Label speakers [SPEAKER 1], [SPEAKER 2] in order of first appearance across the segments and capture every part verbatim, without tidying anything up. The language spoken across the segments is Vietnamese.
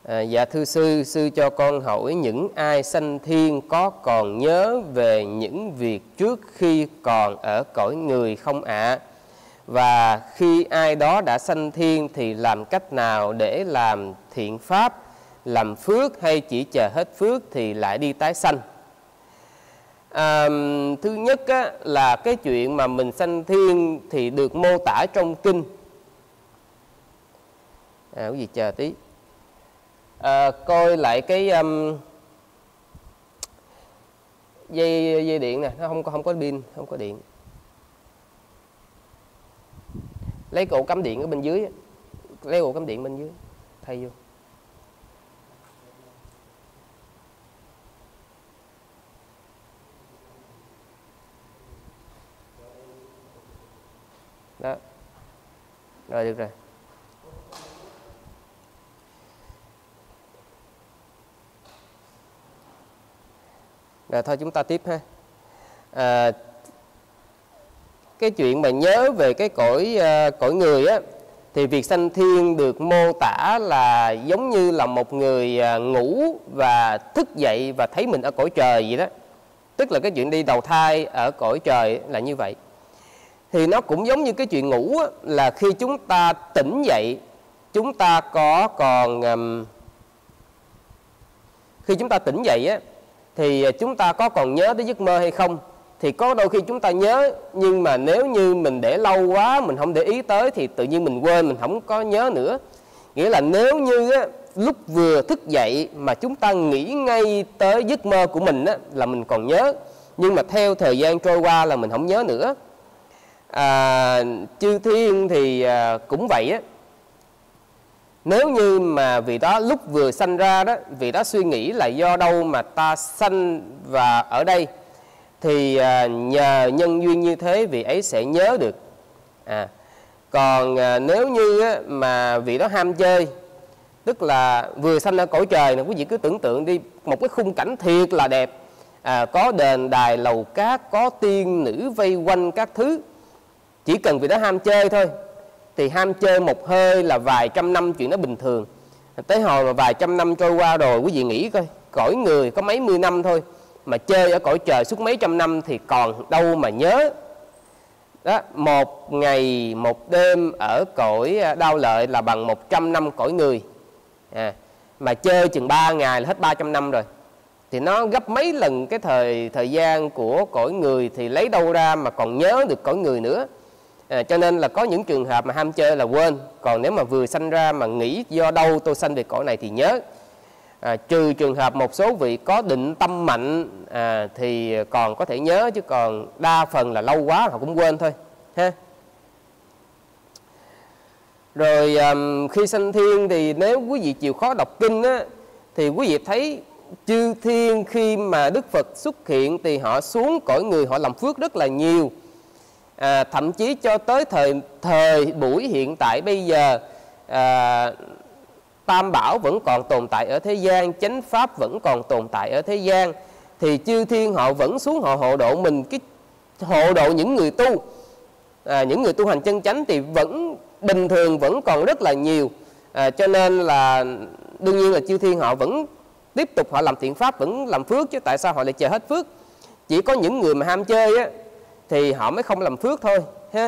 [SPEAKER 1] À, dạ thưa sư, sư cho con hỏi những ai sanh thiên có còn nhớ về những việc trước khi còn ở cõi người không ạ? À? Và khi ai đó đã sanh thiên thì làm cách nào để làm thiện pháp, làm phước, hay chỉ chờ hết phước thì lại đi tái sanh? À, thứ nhất á, là cái chuyện mà mình sanh thiên thì được mô tả trong kinh. À, cái gì chờ tí. À, coi lại cái um, dây dây điện nè, nó không có không có pin, không có điện. Lấy ổ cắm điện ở bên dưới, lấy ổ cắm điện bên dưới thay vô. Đó. Rồi được rồi. Rồi thôi chúng ta tiếp ha. À, cái chuyện mà nhớ về cái cõi uh, cõi người á, thì việc sanh thiên được mô tả là giống như là một người uh, ngủ và thức dậy và thấy mình ở cõi trời vậy đó. Tức là cái chuyện đi đầu thai ở cõi trời là như vậy. Thì nó cũng giống như cái chuyện ngủ á, là khi chúng ta tỉnh dậy, chúng ta có còn um, khi chúng ta tỉnh dậy á, thì chúng ta có còn nhớ tới giấc mơ hay không? Thì có đôi khi chúng ta nhớ, nhưng mà nếu như mình để lâu quá, mình không để ý tới thì tự nhiên mình quên, mình không có nhớ nữa. Nghĩa là nếu như á, lúc vừa thức dậy mà chúng ta nghĩ ngay tới giấc mơ của mình á, là mình còn nhớ. Nhưng mà theo thời gian trôi qua là mình không nhớ nữa. À, chư thiên thì à, cũng vậy á. Nếu như mà vị đó lúc vừa sanh ra đó, vị đó suy nghĩ là do đâu mà ta sanh và ở đây, thì à, nhờ nhân duyên như thế vị ấy sẽ nhớ được. À, còn à, nếu như á, mà vị đó ham chơi, tức là vừa sanh ở cõi trời này, quý vị cứ tưởng tượng đi, một cái khung cảnh thiệt là đẹp, à, có đền đài lầu cát, có tiên nữ vây quanh các thứ. Chỉ cần vị đó ham chơi thôi, thì ham chơi một hơi là vài trăm năm chuyện đó bình thường. Tới hồi mà vài trăm năm trôi qua rồi, quý vị nghĩ coi, cõi người có mấy mươi năm thôi, mà chơi ở cõi trời suốt mấy trăm năm thì còn đâu mà nhớ. Đó, một ngày một đêm ở cõi Đao Lợi là bằng một trăm năm cõi người. À, mà chơi chừng ba ngày là hết ba trăm năm rồi. Thì nó gấp mấy lần cái thời thời gian của cõi người, thì lấy đâu ra mà còn nhớ được cõi người nữa. À, cho nên là có những trường hợp mà ham chơi là quên. Còn nếu mà vừa sanh ra mà nghĩ do đâu tôi sanh về cõi này thì nhớ. À, trừ trường hợp một số vị có định tâm mạnh à, thì còn có thể nhớ, chứ còn đa phần là lâu quá họ cũng quên thôi ha. Rồi um, khi sanh thiên thì nếu quý vị chịu khó đọc kinh á, thì quý vị thấy chư thiên khi mà Đức Phật xuất hiện thì họ xuống cõi người, họ làm phước rất là nhiều. À, thậm chí cho tới thời thời buổi hiện tại bây giờ, à, Tam Bảo vẫn còn tồn tại ở thế gian, chánh pháp vẫn còn tồn tại ở thế gian, thì chư thiên họ vẫn xuống họ hộ độ mình, cái hộ độ những người tu, à, những người tu hành chân chánh thì vẫn bình thường, vẫn còn rất là nhiều. À, cho nên là đương nhiên là chư thiên họ vẫn tiếp tục họ làm thiện pháp, vẫn làm phước, chứ tại sao họ lại chờ hết phước? Chỉ có những người mà ham chơi á thì họ mới không làm phước thôi ha.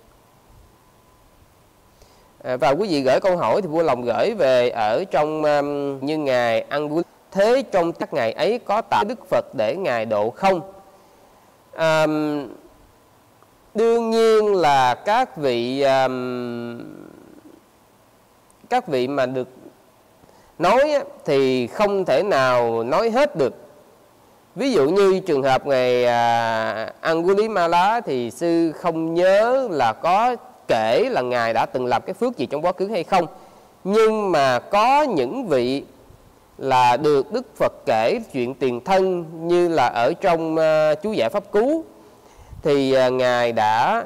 [SPEAKER 1] À, và quý vị gửi câu hỏi thì vui lòng gửi về ở trong um, như ngài Angus. Thế trong các ngày ấy có tạo Đức Phật để ngài độ không? À, đương nhiên là các vị um, các vị mà được nói á, thì không thể nào nói hết được. Ví dụ như trường hợp ngày à, Angulimala thì sư không nhớ là có kể là ngài đã từng làm cái phước gì trong quá khứ hay không. Nhưng mà có những vị là được Đức Phật kể chuyện tiền thân, như là ở trong uh, chú giải pháp cú thì uh, ngài đã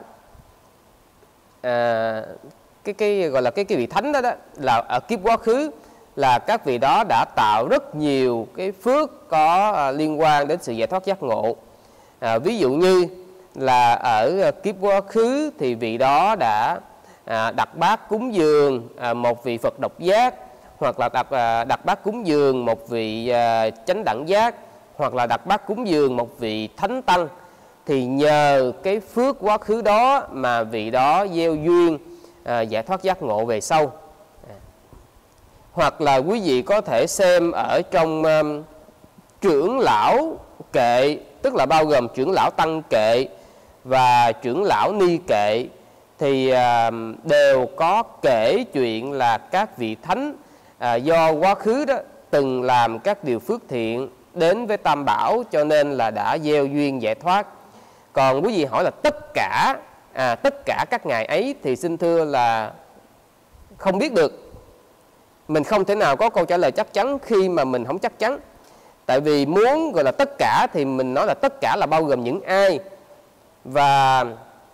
[SPEAKER 1] uh, cái cái gọi là cái cái vị thánh đó đó là ở kiếp quá khứ là các vị đó đã tạo rất nhiều cái phước có à, liên quan đến sự giải thoát giác ngộ. À, ví dụ như là ở à, kiếp quá khứ thì vị đó đã à, đặt bát cúng dường à, một vị Phật độc giác, hoặc là đặt đặt bát cúng dường một vị chánh đẳng giác, hoặc là đặt bát cúng dường một vị thánh tăng, thì nhờ cái phước quá khứ đó mà vị đó gieo duyên à, giải thoát giác ngộ về sau. À. Hoặc là quý vị có thể xem ở trong um, trưởng lão kệ, tức là bao gồm trưởng lão tăng kệ và trưởng lão ni kệ, thì à, đều có kể chuyện là các vị thánh à, do quá khứ đó từng làm các điều phước thiện đến với Tam Bảo, cho nên là đã gieo duyên giải thoát. Còn quý vị hỏi là tất cả à, tất cả các ngài ấy thì xin thưa là không biết được. Mình không thể nào có câu trả lời chắc chắn khi mà mình không chắc chắn. Tại vì muốn gọi là tất cả thì mình nói là tất cả là bao gồm những ai, và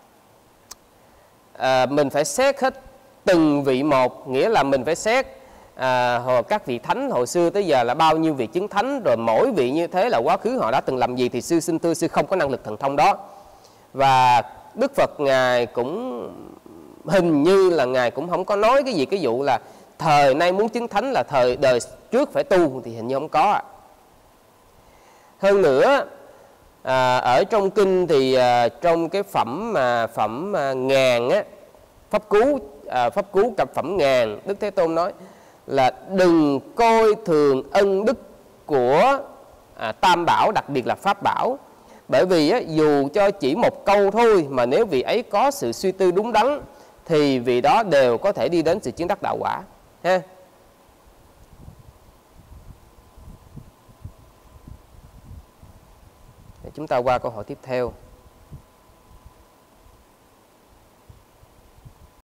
[SPEAKER 1] à, mình phải xét hết từng vị một, nghĩa là mình phải xét à, các vị thánh hồi xưa tới giờ là bao nhiêu vị chứng thánh, rồi mỗi vị như thế là quá khứ họ đã từng làm gì, thì sư xin thưa sư không có năng lực thần thông đó. Và Đức Phật Ngài cũng hình như là Ngài cũng không có nói cái gì cái vụ là thời nay muốn chứng thánh là thời đời trước phải tu, thì hình như không có. Hơn nữa à, ở trong kinh thì à, trong cái phẩm mà phẩm à, ngàn á, pháp cú à, pháp cú cặp phẩm ngàn, Đức Thế Tôn nói là đừng coi thường ân đức của à, Tam Bảo, đặc biệt là Pháp Bảo. Bởi vì á, dù cho chỉ một câu thôi mà nếu vị ấy có sự suy tư đúng đắn thì vị đó đều có thể đi đến sự chứng đắc đạo quả ha. Để chúng ta qua câu hỏi tiếp theo.